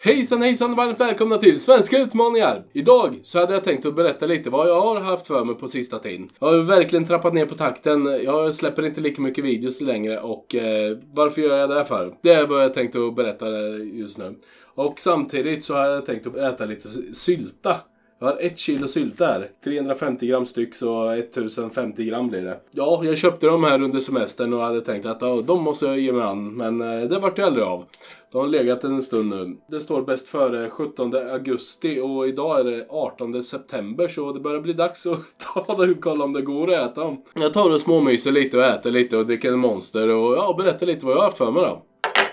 Hejsan hejsan och varmt välkomna till Svenska Utmaningar! Idag så hade jag tänkt att berätta lite vad jag har haft för mig på sista tiden. Jag har verkligen trappat ner på takten, jag släpper inte lika mycket videos längre och varför gör jag det för? Det är vad jag tänkt att berätta just nu. Och samtidigt så har jag tänkt att äta lite sylta. Jag har 1 kilo sylta här. 350 gram styck, så 1050 gram blir det. Ja, jag köpte dem här under semestern och hade tänkt att de måste jag ge mig an. Men det vart ju aldrig av. De har legat en stund nu. Det står bäst före 17 augusti och idag är det 18 september. Så det börjar bli dags att ta det och kolla om det går att äta dem. Jag tar och småmyser lite och äter lite och dricker en monster. Och berättar lite vad jag har haft för mig då.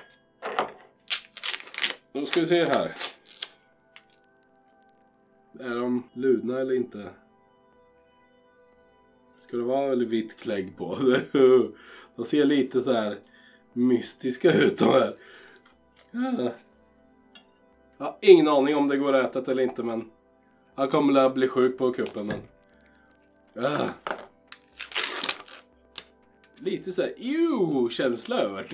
Då ska vi se här. Är de ludna eller inte? Ska det vara eller vitt klägg på? De ser lite så här mystiska ut de här. Jag har ingen aning om det går att äta eller inte, men jag kommer att bli sjuk på kuppen. Men lite så här känsla över.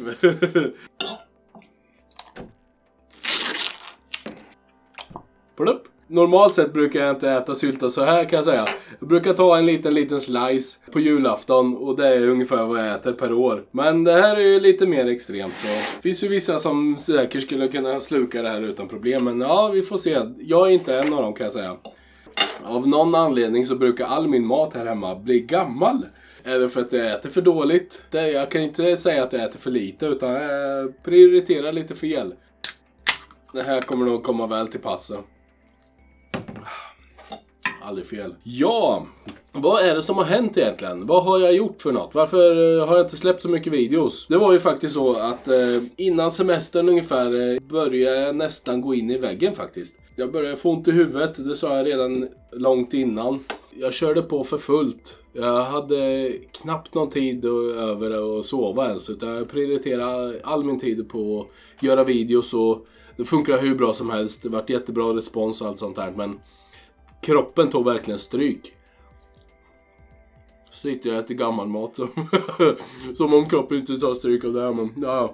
Plupp. Normalt sett brukar jag inte äta sylta så här kan jag säga. Jag brukar ta en liten slice på julafton och det är ungefär vad jag äter per år. Men det här är ju lite mer extremt, så det finns ju vissa som säkert skulle kunna sluka det här utan problem. Men ja, vi får se. Jag är inte en av dem kan jag säga. Av någon anledning så brukar all min mat här hemma bli gammal. Är det för att jag äter för dåligt? Jag kan inte säga att jag äter för lite, utan jag prioriterar lite fel. Det här kommer nog komma väl till passen. Aldrig fel. Ja, vad är det som har hänt egentligen? Vad har jag gjort för något? Varför har jag inte släppt så mycket videos? Det var ju faktiskt så att innan semestern ungefär började jag nästan gå in i väggen faktiskt. Jag började få ont i huvudet, det sa jag redan långt innan. Jag körde på för fullt. Jag hade knappt någon tid över att sova ens, utan jag prioriterade all min tid på att göra videos och det funkar hur bra som helst. Det var jättebra respons och allt sånt där, men kroppen tog verkligen stryk. Så sitter jag äter gammal mat. Som om kroppen inte tar stryk av det här, men ja.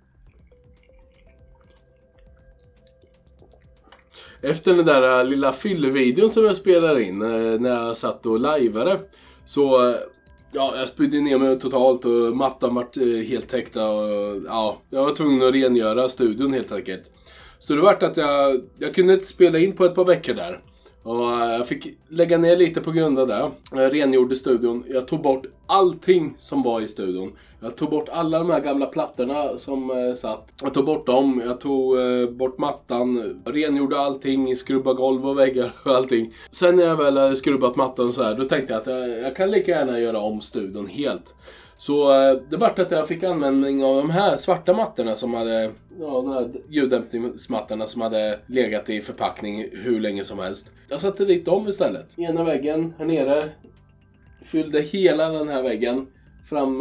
Efter den där lilla fyllvideon som jag spelade in när jag satt och liveade, så jag spydde ner mig totalt och mattan vart helt täckta och jag var tvungen att rengöra studion helt enkelt. Så det vart att jag kunde inte spela in på ett par veckor där. Och jag fick lägga ner lite på grund av det. Jag rengjorde studion. Jag tog bort allting som var i studion. Jag tog bort alla de här gamla plattorna som satt. Jag tog bort dem. Jag tog bort mattan. Rengjorde allting. Skrubba golv och väggar och allting. Sen när jag väl hade skrubbat mattan så här, då tänkte jag att jag kan lika gärna göra om studion helt. Så det var att jag fick användning av de här svarta mattorna som hade, de här ljuddämpningsmattorna som hade legat i förpackning hur länge som helst. Jag satte dit dem istället. Ena väggen här nere, fyllde hela den här väggen fram,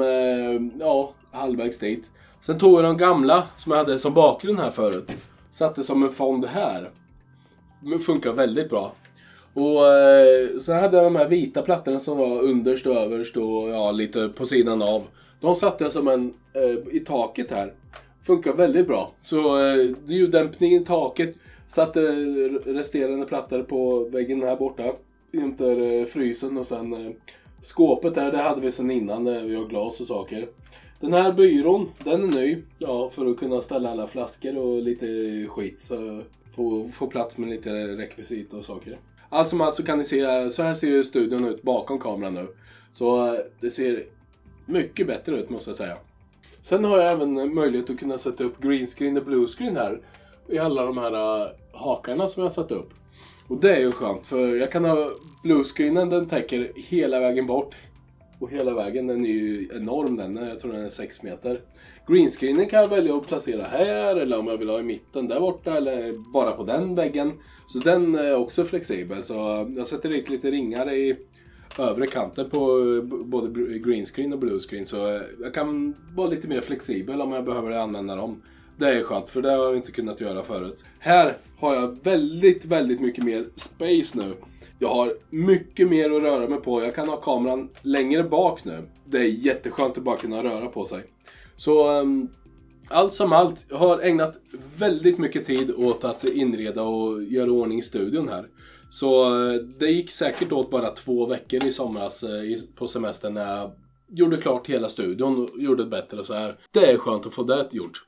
halvvägs dit. Sen tog jag de gamla som jag hade som bakgrund här förut, satte som en fond här. Det funkar väldigt bra. Och sen hade jag de här vita plattorna som var underst och överst och lite på sidan av. De satte jag som en i taket här. Funkar väldigt bra. Så ljuddämpningen i taket, satte resterande plattor på väggen här borta. Inte frysen och sen skåpet där, det hade vi sen innan. Vi har glas och saker. Den här byrån, den är ny. Ja, för att kunna ställa alla flaskor och lite skit. Så få plats med lite rekvisit och saker. Alltså kan ni se, så här ser ju studion ut bakom kameran nu. Så det ser mycket bättre ut måste jag säga. Sen har jag även möjlighet att kunna sätta upp green screen och blue screen här. I alla de här hakarna som jag har satt upp. Och det är ju skönt, för jag kan ha blue screenen, den täcker hela vägen bort. Och hela vägen, den är ju enorm den, jag tror den är 6 meter. Green screenen kan jag välja att placera här, eller om jag vill ha i mitten där borta, eller bara på den väggen. Så den är också flexibel, så jag sätter dit lite ringar i övre kanten på både green screen och blue screen. Så jag kan vara lite mer flexibel om jag behöver använda dem. Det är skönt, för det har jag inte kunnat göra förut. Här har jag väldigt mycket mer space nu. Jag har mycket mer att röra mig på. Jag kan ha kameran längre bak nu. Det är jätteskönt att bara kunna röra på sig. Så allt som allt, jag har ägnat väldigt mycket tid åt att inreda och göra ordning studion här. Så det gick säkert åt bara 2 veckor i somras på semestern när jag gjorde klart hela studion och gjorde det bättre och så här. Det är skönt att få det gjort.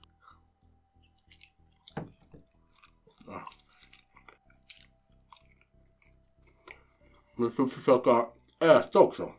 Men får försöka äta också.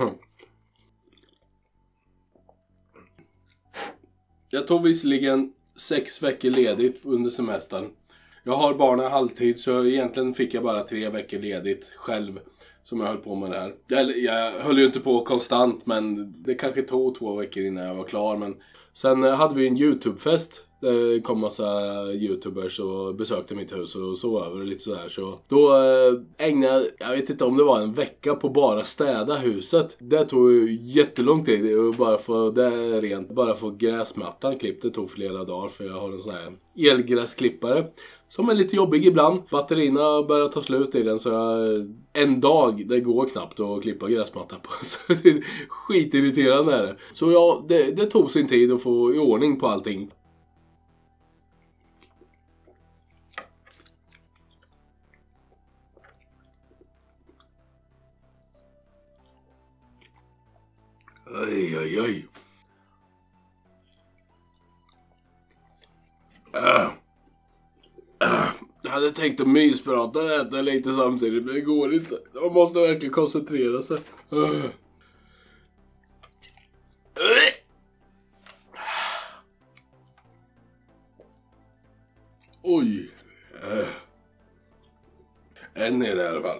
Jag tog visserligen 6 veckor ledigt under semestern. Jag har barnen halvtid så egentligen fick jag bara 3 veckor ledigt själv som jag höll på med det här. Jag höll ju inte på konstant men det kanske tog 2 veckor innan jag var klar. Men sen hade vi en YouTube-fest. Det kom massa YouTubers och besökte mitt hus och så över och lite sådär. Så då ägnade jag vet inte om det var en vecka på bara städa huset. Det tog ju jättelång tid och bara få det rent. Bara få gräsmattan klippt. Det tog flera dagar för jag har en sån här elgräsklippare. Som är lite jobbig ibland. Batterierna börjar ta slut i den så en dag, det går knappt att klippa gräsmattan på. Så det är skitirriterande är det. Så ja, det tog sin tid att få i ordning på allting. Oj, oj, oj. Jag hade tänkt att mysprata och äta lite samtidigt, men det går inte. Man måste verkligen koncentrera sig. Oj. En är det i alla fall.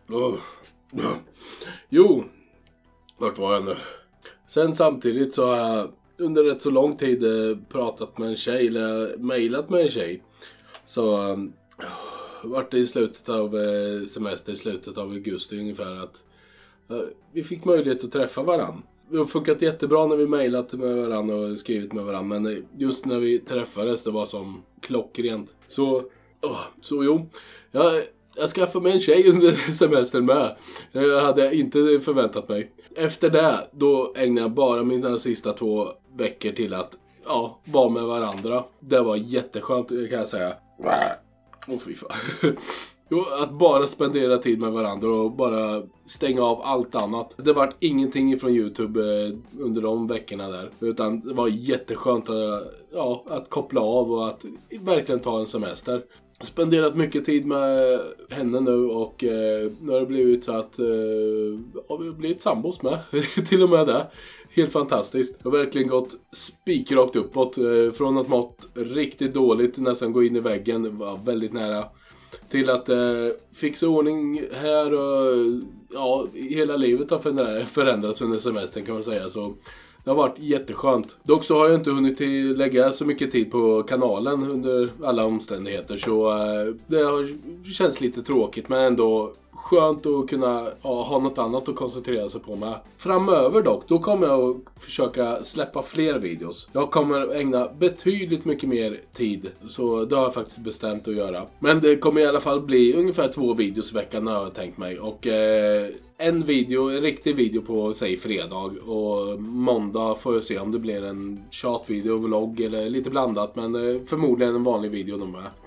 Jo. Vart var jag nu? Sen samtidigt så har jag under rätt så lång tid pratat med en tjej eller mejlat med en tjej. Så vart det i slutet av semester, i slutet av augusti ungefär att vi fick möjlighet att träffa varann. Det har funkat jättebra när vi mejlat med varann och skrivit med varann, men just när vi träffades det var som klockrent. Så jo, jag skaffade mig en tjej under semestern med. Jag hade inte förväntat mig. Efter det, då ägnade jag bara mina sista 2 veckor till att vara med varandra. Det var jätteskönt kan jag säga. Fy fan. Jo, att bara spendera tid med varandra och bara stänga av allt annat. Det var ingenting från YouTube under de veckorna där. Utan det var jätteskönt att koppla av och att verkligen ta en semester. Spenderat mycket tid med henne nu och nu har det blivit så att vi har blivit sambos med. Till och med det. Helt fantastiskt. Det har verkligen gått spikrakt uppåt. Från att mått riktigt dåligt, nästan gå in i väggen. Det var väldigt nära. Till att fixa ordning här och hela livet har förändrats under semestern kan man säga. Så det har varit jätteskönt. Dock så har jag inte hunnit lägga så mycket tid på kanalen under alla omständigheter. Så det har känts lite tråkigt men ändå skönt att kunna ha något annat att koncentrera sig på med. Framöver dock, då kommer jag att försöka släppa fler videos. Jag kommer ägna betydligt mycket mer tid. Så det har jag faktiskt bestämt att göra. Men det kommer i alla fall bli ungefär 2 videos i veckan har jag tänkt mig. Och en riktig video på säg fredag. Och måndag får jag se om det blir en chatvideo, vlogg eller lite blandat. Men förmodligen en vanlig video de med.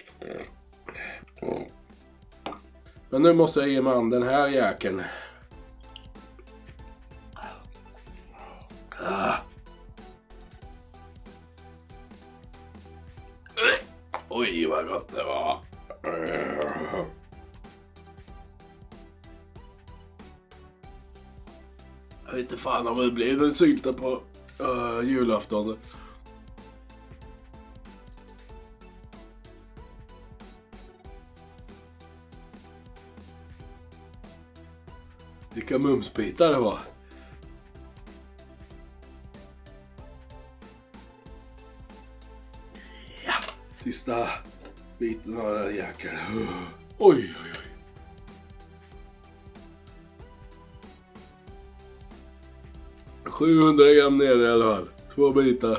Men nu måste jag ge mig an den här jäkeln. Oj, vad gott det var. Jag vet inte fan om det blir en sylta på julafton. Vilka mumsbitar det var. Ja, sista biten av den här jäkeln. Oj, oj, oj. — 700 gram ner i alla fall. 2 bitar.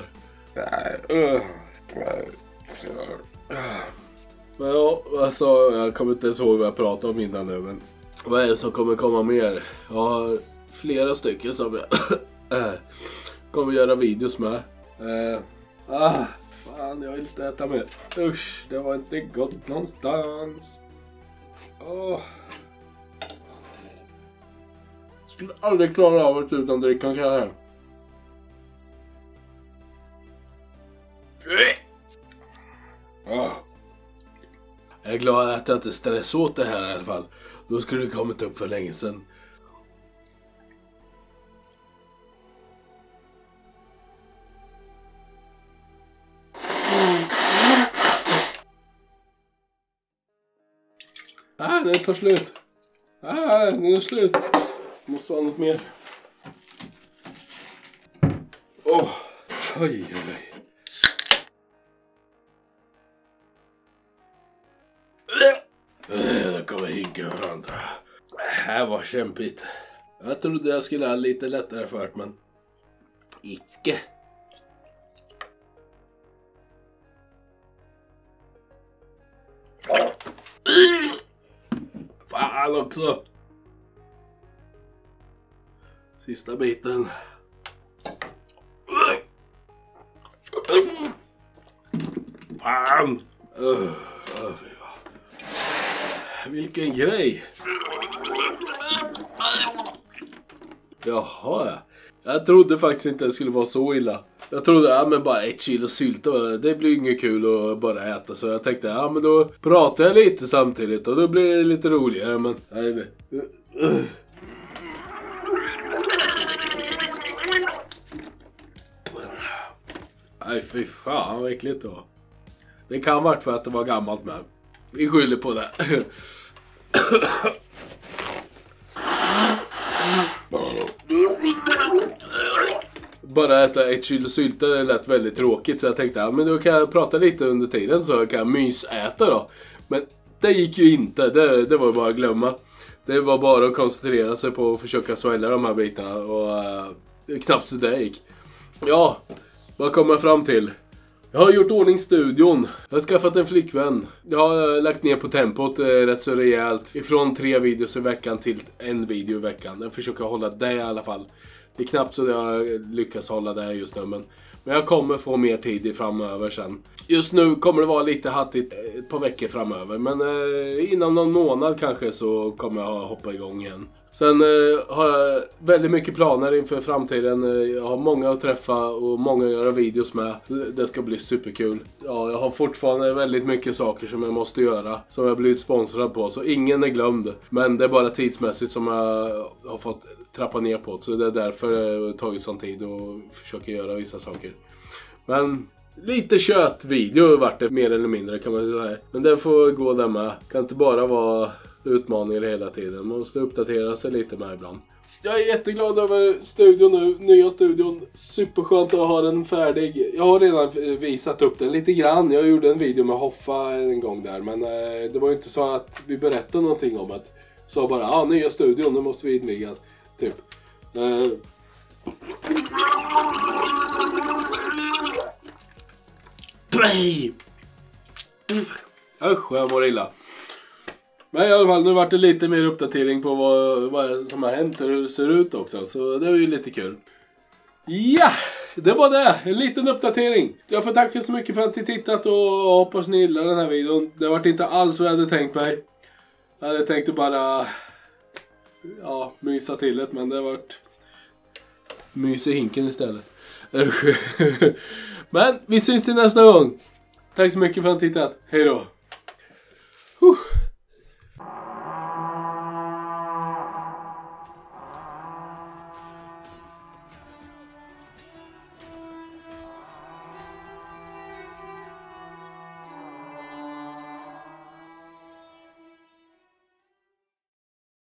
Men ja, alltså, jag kommer inte ens ihåg vad jag pratade om innan nu, men vad är det som kommer komma mer? Jag har flera stycken som jag kommer göra videos med. Fan, jag vill inte äta mer. Usch, det var inte gott någonstans. Skulle aldrig klara av det utan dricka en kaffe. Jag är glad att jag inte stressade åt det här i alla fall. Då skulle det kommit upp för länge sedan. Det tar slut. Nu är det slut. Måste ha något mer. Oj. Det kommer hinka varandra. Det här var kämpigt. Jag trodde jag skulle ha lite lättare fört, men icke. Fan också. Sista biten. Fan. Vilken grej. Jaha. Jag trodde faktiskt inte det skulle vara så illa. Jag trodde, men bara 1 kilo sylta, det blir inget kul att bara äta. Så jag tänkte, men då pratar jag lite samtidigt och då blir det lite roligare. Men nej, fy fan vad äckligt det var. Det kan vara för att det var gammalt med. Vi skyller på det. Bara äta 1 kilo sylta, det lät väldigt tråkigt. Så jag tänkte, men då kan jag prata lite under tiden så kan jag mysäta då. Men det gick ju inte, det var bara att glömma. Det var bara att koncentrera sig på att försöka svälja de här bitarna. Och knappt så det gick. Ja, vad kommer jag fram till? Jag har gjort ordning studion. Jag har skaffat en flickvän. Jag har lagt ner på tempot rätt så rejält. Ifrån 3 videos i veckan till 1 video i veckan. Jag försöker hålla det i alla fall. Det är knappt så jag lyckas hålla det just nu. Men jag kommer få mer tid framöver sen. Just nu kommer det vara lite hattigt ett par veckor framöver. Men inom någon månad kanske så kommer jag hoppa igång igen. Sen har jag väldigt mycket planer inför framtiden. Jag har många att träffa och många att göra videos med. Det ska bli superkul. Ja, jag har fortfarande väldigt mycket saker som jag måste göra. Som jag blivit sponsrad på. Så ingen är glömd. Men det är bara tidsmässigt som jag har fått trappa ner på. Så det är därför jag har tagit sån tid och försöker göra vissa saker. Men lite köttvideo vart det mer eller mindre kan man säga. Men det får gå där med. Kan inte bara vara utmaningar hela tiden. Man måste uppdatera sig lite med ibland. Jag är jätteglad över studion nu. Nya studion. Superskönt att ha den färdig. Jag har redan visat upp den lite grann. Jag gjorde en video med Hoffa en gång där. Men det var ju inte så att vi berättade någonting om att. Så bara, nya studion, nu måste vi inviga. Typ. Usch, jag mår illa. Men i alla fall, nu vart det lite mer uppdatering på vad som har hänt och hur det ser ut också. Så det var ju lite kul. Ja, det var det. En liten uppdatering. Jag får tacka så mycket för att ni tittat och hoppas ni gillar den här videon. Det vart inte alls vad jag hade tänkt mig. Jag hade tänkt att bara mysa till det, men det vart mys i hinken istället. Men vi syns till nästa gång. Tack så mycket för att ni tittat. Hej då.